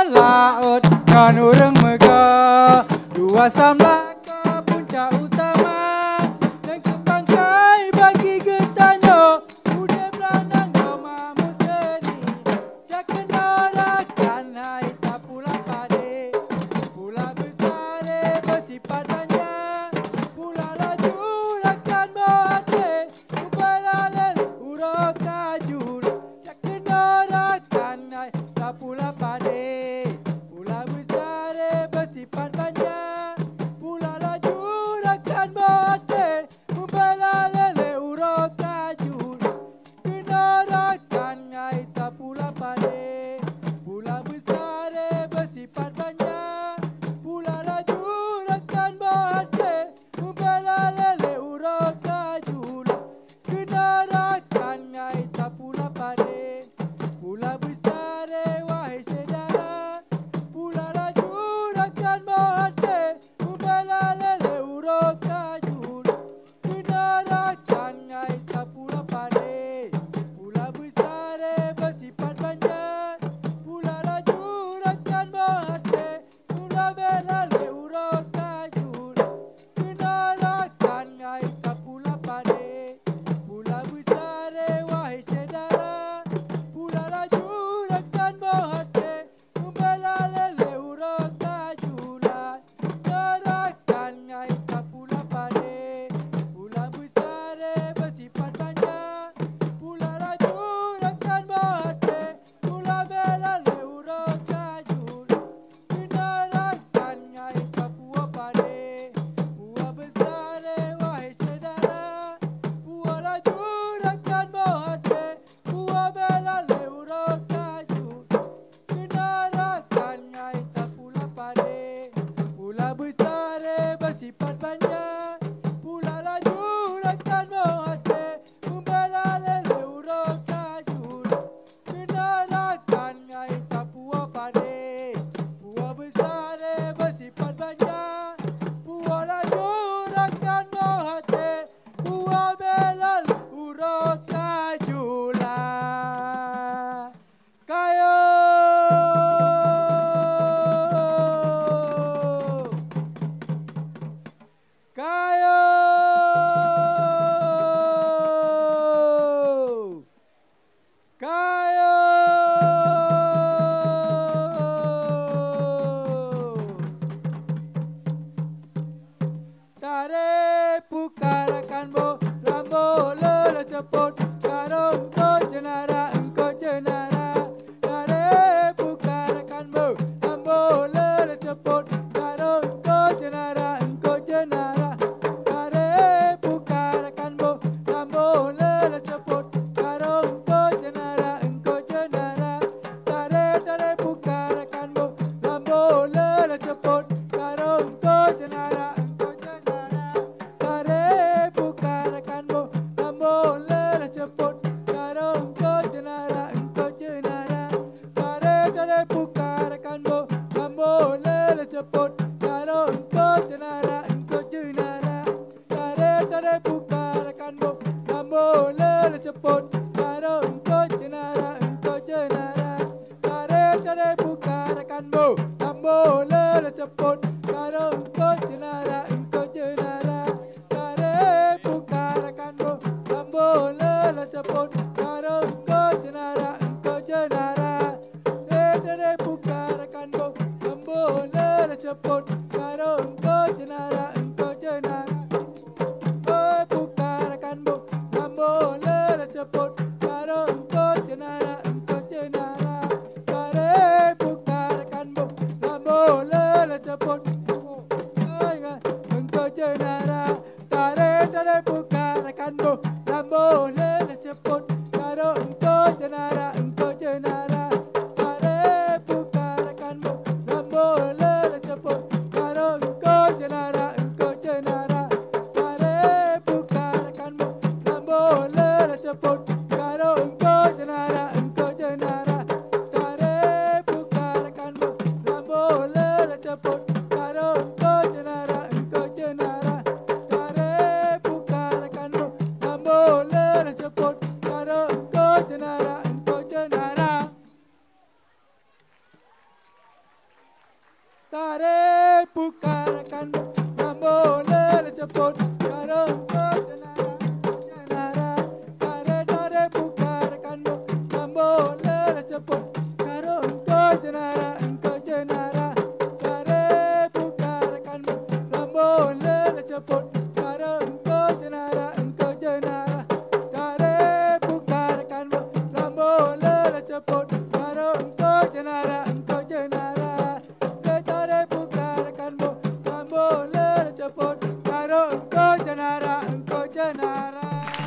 laut kan urang megah dua samlah ke puncak utama dan kebangkai bagi getanyo udah belandang goma muteri jakan dorakan hai tak pula pade pula besar bersifat banyak pula laju rakan bote kupala lel urok kajul jakan dorakan hai tak pula pade pula besar bersifat banyak pula laju rakan bote kupala lele urok kajul kenarakan hai tak pula pade pula besar bersifat banyak pula laju rakan bote kupala lele urok kajul kenarakan hai tak pula pade pula besar wahai saudara pula laju rakan bote kupala lele urok kajul kenarakan hai tak pula pade pula besar bersifat banyak pula laju rakan bote pula bela le urok kajul kenarakan hai tak pula pade pula besar wahai saudara pula laju rakan bote kupala lele urok kajulan kenarakan hai tak pula pade pula besar bersifat banyak pula laju rakan bote pula bela le urok kajul kenarakan hai tak pula pade pula besar wahai saudara pula laju rakan bote pula bela le urok kajul kenarakan hai tak pula pade pula besar bersifat banyak pula laju rakan bote kupala lele urok kajul kenarakan hai tak pula pade pula besar bersifat banyak pula laju rakan bote pula bela le urok kajulan kayo kayo kayo tare pukarakan bo lambo lele cepot karong ko jenara engko jenara tare pukarakan bo lambo lele cepot karong ko jenara engko jenara tare pukarakan bo lambo lele cepot karong ko jenara engko jenara tare pukarakan bo lambo lele cepot karong ko jenara engko jenara tare pukarakan bo lambo lele cepot karong ko jenara engko jenara tare pukarakan bo lambo lele cepot karong ko jenara engko jenara tare pukarakan bo lambo lele cepot karong ko jenara engko jenara tare pukarakan bo lambo lele cepot karong ko jenara engko jenara tare pukarakan bo lambo lele cepot karong ko jenara engko jenara tare pukarakan bo lambo lele cepot karong ko jenara engko jenara pukarakan bo lambo lele cepot karong ko jenara engko jenara tare pukarakan bo lambo lele cepot engko jenara tare pukarakan bo lambo lele cepot karong ko jenara engko jenara tare pukarakan bo lambo lele cepot karong ko tare pukara kan namole cepot karo janara janara tare tare pukara kan namole cepot karo janara janara tare pukara kan namole cepot karo janara janara tare pukara kan namole cepot karo janara janara tare pukara kan namole cepot karo janara janara.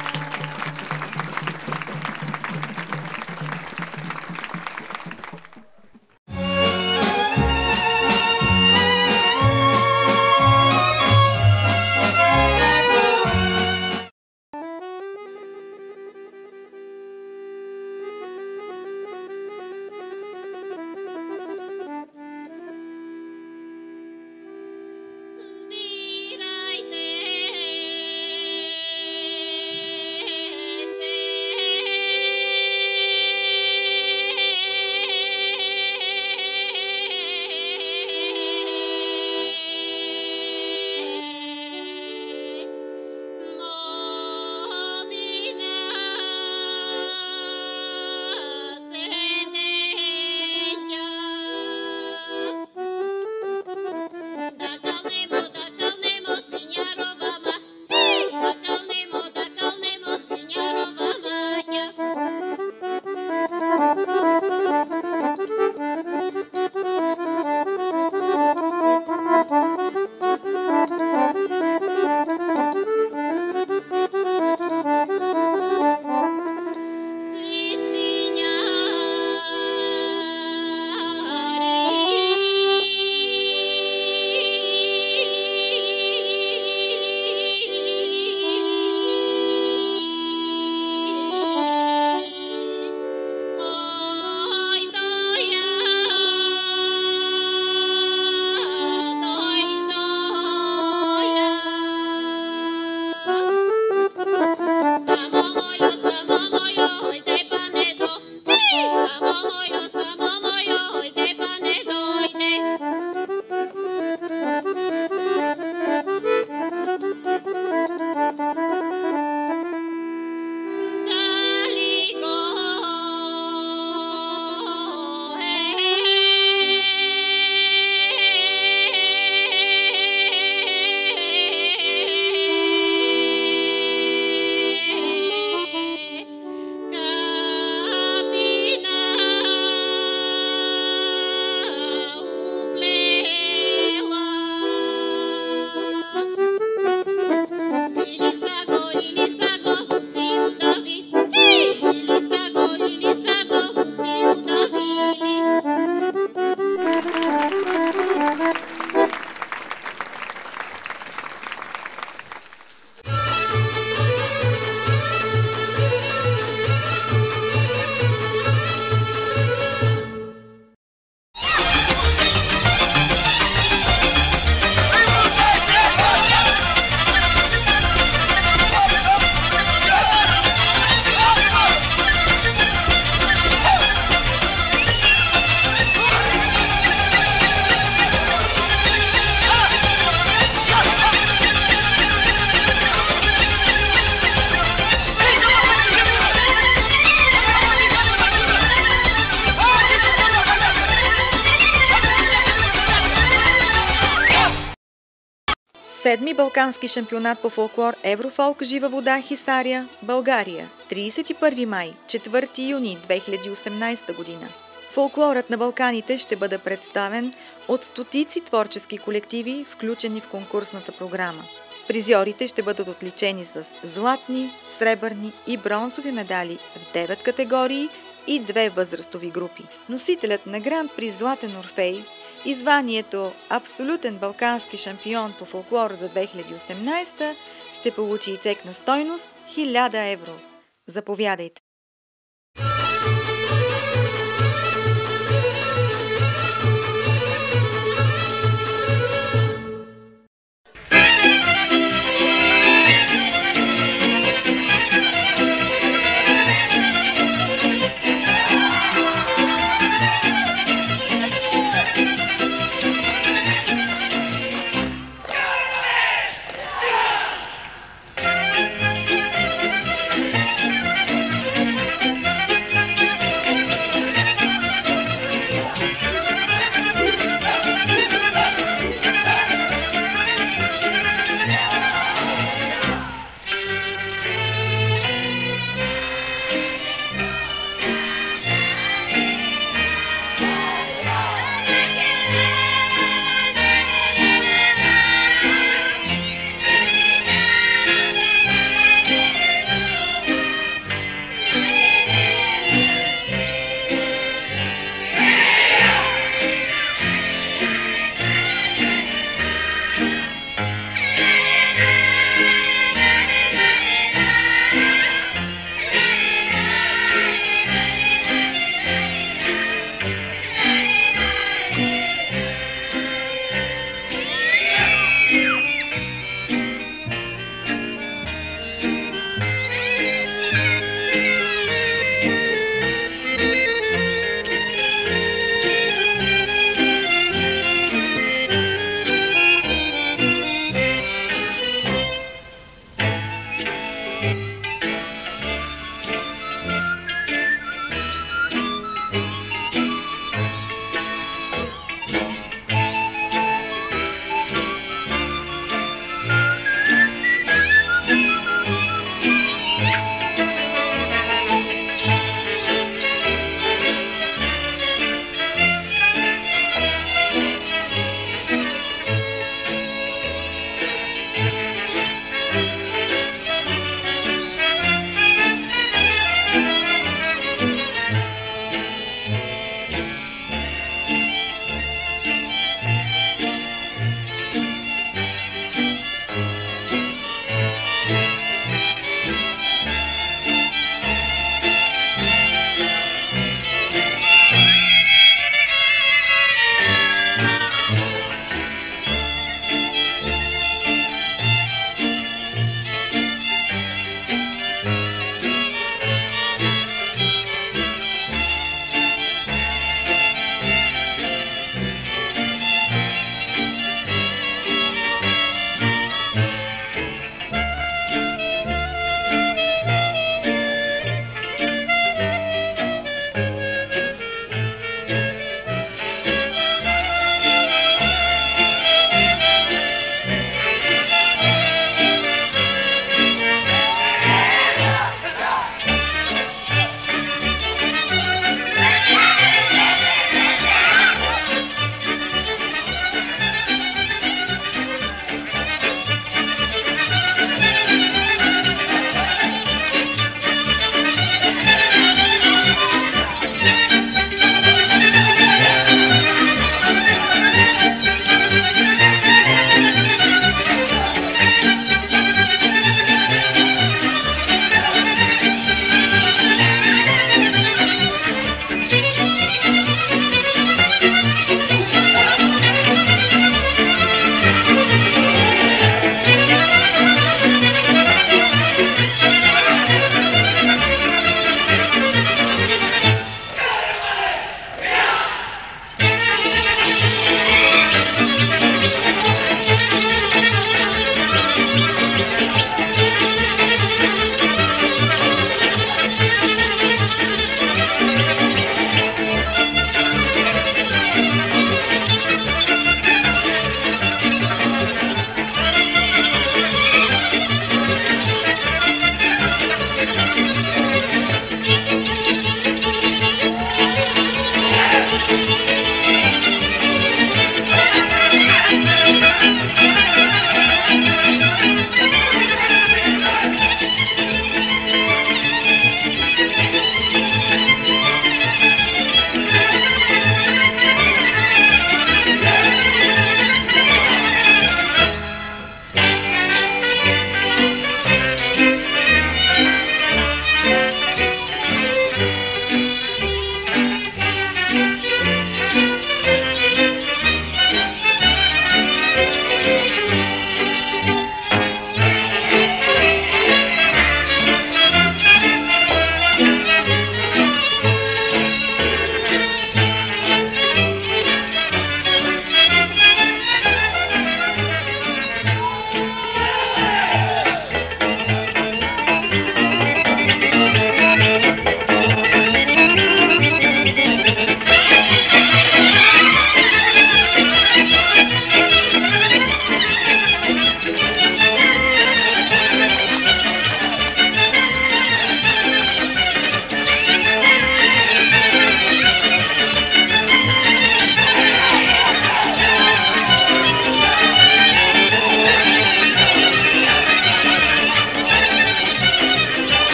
Седми балкански шампионат по фолклор Еврофолк Жива вода Хисаря, България. 31 май, 4 юни 2018 година. Фолклорът на Балканите ще бъде представен от стотици творчески колективи, включени в конкурсната програма. Призьорите ще бъдат отличени с златни, сребърни и бронзови медали в 9 категории и 2 възрастови групи. Носителят на Гран-при Златен Орфей и званието Абсолютен балкански шампион по фолклор за 2018 ще получи и чек на стойност 1000 евро. Заповядайте!